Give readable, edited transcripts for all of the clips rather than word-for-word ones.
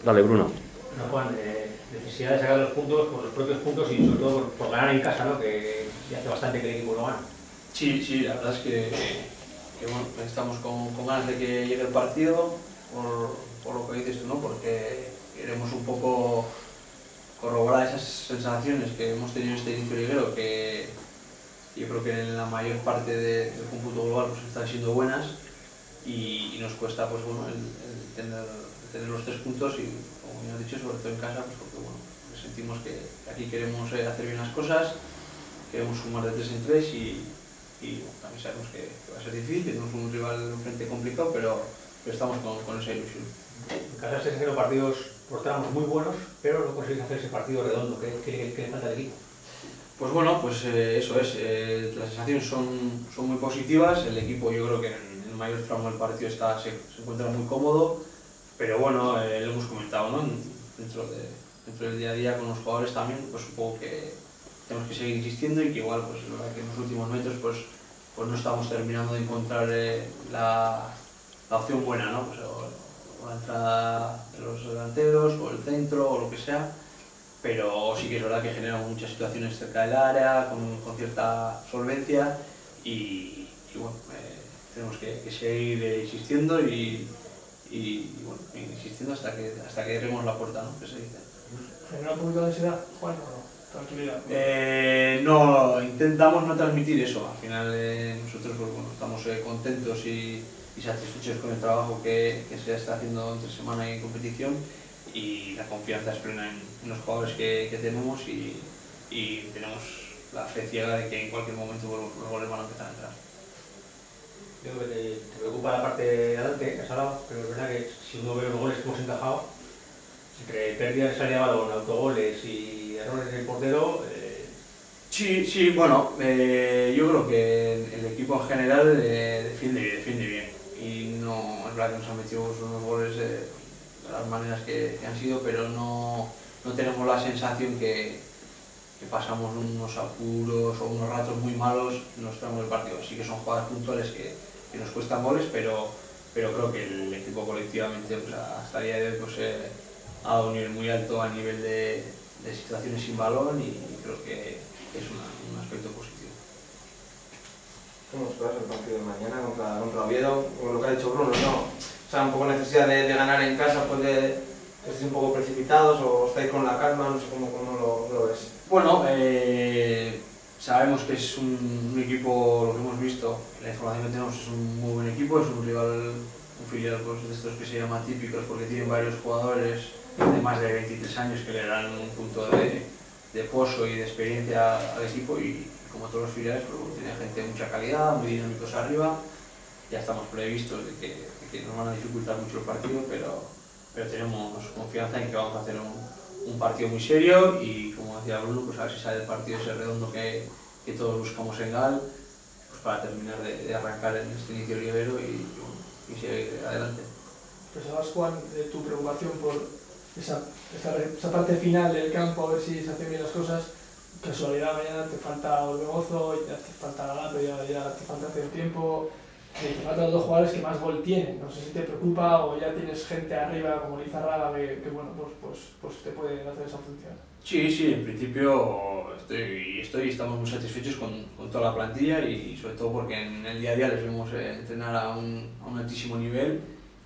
Dale, Bruno. No, Juan, necesidad de sacar los puntos por los propios puntos y sobre todo por ganar en casa, ¿no? Que ya hace bastante que el equipo no gana. Sí, la verdad es que bueno, estamos con ganas de que llegue el partido, por lo que dices tú, ¿no? Porque queremos un poco corroborar esas sensaciones que hemos tenido en este inicio liguero, que yo creo que en la mayor parte del cómputo global pues están siendo buenas y nos cuesta pues bueno el tener los 3 puntos y, como bien has dicho, sobre todo en casa, pues porque bueno, sentimos que aquí queremos hacer bien las cosas, queremos sumar de 3 en 3 y bueno, también sabemos que va a ser difícil, tenemos un rival enfrente complicado, pero estamos con esa ilusión. En casa se hacen partidos por tramos muy buenos, pero no conseguís hacer ese partido redondo. ¿Qué le falta al equipo? Pues bueno, pues eso es, las sensaciones son muy positivas, el equipo yo creo que en el mayor tramo del partido se encuentra muy cómodo, pero bueno, lo hemos comentado, ¿no? Dentro del día a día con los jugadores también, pues supongo que tenemos que seguir insistiendo y que igual, pues es verdad que en los últimos metros pues no estamos terminando de encontrar la opción buena, ¿no? Pues, o la entrada de los delanteros, o el centro, o lo que sea, pero sí que es verdad que generamos muchas situaciones cerca del área, con cierta solvencia y bueno, tenemos que seguir insistiendo y bueno, insistiendo hasta que erremos la puerta, ¿no? Que se dice. ¿Genera un poquito de ansiedad, Juan, o no? Tranquilidad. No, intentamos no transmitir eso. Al final nosotros pues, bueno, estamos contentos y satisfechos con el trabajo que se está haciendo entre semana y competición, y la confianza es plena en los jugadores que tenemos y tenemos la fe ciega de que en cualquier momento los goles van a empezar a entrar. Yo creo que te preocupa la parte de adelante, que has hablado, pero es verdad que si uno ve los goles que hemos encajado, entre pérdidas de salida de balón, autogoles y errores del portero... Sí, bueno, yo creo que el equipo en general defiende bien y no es verdad que nos han metido unos goles de las maneras que han sido, pero no tenemos la sensación que pasamos unos apuros o unos ratos muy malos en los tramos del partido. Sí que son jugadas puntuales que nos cuestan goles, pero creo que el equipo colectivamente pues, hasta el día de hoy pues, ha dado un nivel muy alto a nivel de situaciones sin balón y creo que es un aspecto positivo. ¿Cómo esperas el partido de mañana contra Oviedo? Como lo que ha dicho Bruno, ¿no? O sea, un poco necesidad de ganar en casa, pues estáis un poco precipitados o estáis con la calma, no sé cómo lo ves. Bueno, sabemos que es un equipo, lo que hemos visto, la información que tenemos es un muy buen equipo, es un rival, un filial pues, de estos que se llaman típicos porque tienen varios jugadores de más de 23 años que le dan un punto de pozo y de experiencia al equipo y como todos los filiales pues, tiene gente de mucha calidad, muy dinámicos arriba. Ya estamos previstos de que nos van a dificultar mucho el partido, pero tenemos confianza en que vamos a hacer un partido muy serio y, como decía Bruno, pues a ver si sale el partido ese redondo que todos buscamos en GAL, pues para terminar de arrancar en este inicio liguero y seguir adelante. Pensabas, Juan, tu preocupación por esa parte final del campo, a ver si se hacen bien las cosas. Casualidad, mañana te falta Orbegozo, ya te falta Galato, ya te falta hace tiempo, te faltan los 2 jugadores que más gol tienen. No sé si te preocupa o ya tienes gente arriba como Lizarraga que bueno, pues te puede hacer esa función. Sí, en principio estamos muy satisfechos con toda la plantilla y sobre todo porque en el día a día les vemos entrenar a un altísimo nivel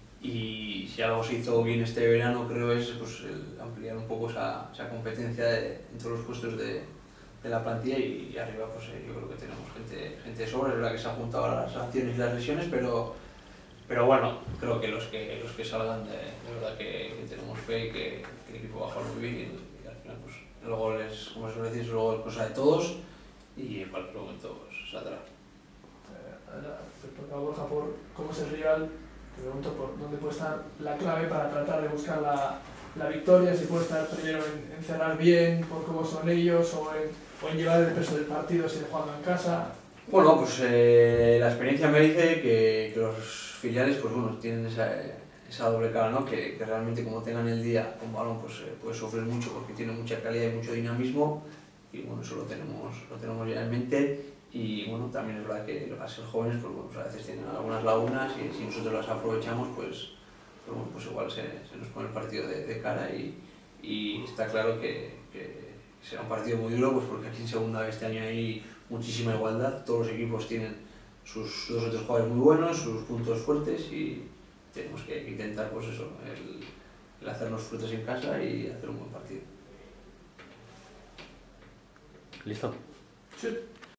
y si algo se hizo bien este verano creo es pues, ampliar un poco esa competencia en todos los puestos de la plantilla y arriba pues yo creo que tenemos gente de sobra. Es verdad que se han juntado las sanciones y las lesiones, pero bueno, creo que los que salgan de verdad que tenemos fe y que el equipo va a jugar muy bien y al final pues el gol es, como se suele decir, el gol es cosa de todos y en cualquier momento pues, saldrá. Respecto a Borja, por cómo es el rival, te pregunto por dónde puede estar la clave para tratar de buscar la victoria, si puede estar primero en cerrar bien por cómo son ellos o en llevar el peso del partido si jugando en casa. Bueno, pues la experiencia me dice que los filiales pues bueno, tienen esa doble cara, ¿no? Que realmente como tengan el día con balón pues puede sufrir mucho porque tiene mucha calidad y mucho dinamismo y bueno, eso lo tenemos ya en mente y bueno, también es verdad que al ser jóvenes pues, bueno, pues a veces tienen algunas lagunas y si nosotros las aprovechamos pues pero bueno, pues igual se nos pone el partido de cara y está claro que será un partido muy duro, pues porque aquí en segunda este año hay muchísima igualdad, todos los equipos tienen sus 2 o 3 jugadores muy buenos, sus puntos fuertes y tenemos que intentar pues eso, el hacernos fuertes en casa y hacer un buen partido. ¿Listo? Sí.